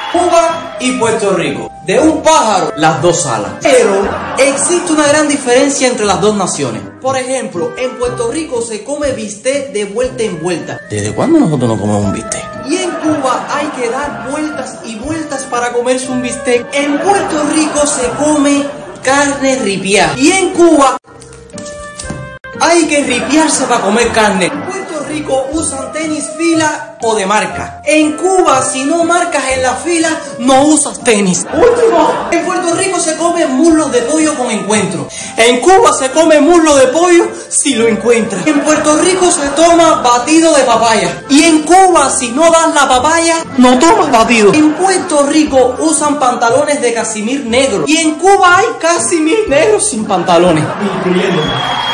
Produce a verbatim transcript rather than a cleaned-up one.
Cuba y Puerto Rico. De un pájaro, las dos alas. Pero existe una gran diferencia entre las dos naciones. Por ejemplo, en Puerto Rico se come bistec de vuelta en vuelta. ¿Desde cuándo nosotros no comemos un bistec? Y en Cuba hay que dar vueltas y vueltas para comerse un bistec. En Puerto Rico se come carne ripiada. Y en Cuba hay que ripiarse para comer carne. En Puerto Rico usan tenis fila o de marca. En Cuba, si no marcas en la fila, no usas tenis. Último. En Puerto Rico se come muslos de pollo con encuentro. En Cuba se come muslo de pollo si lo encuentras. En Puerto Rico se toma batido de papaya. Y en Cuba, si no das la papaya, no tomas batido. En Puerto Rico usan pantalones de casimir negro. Y en Cuba hay casimir negros sin pantalones. Incluyendo.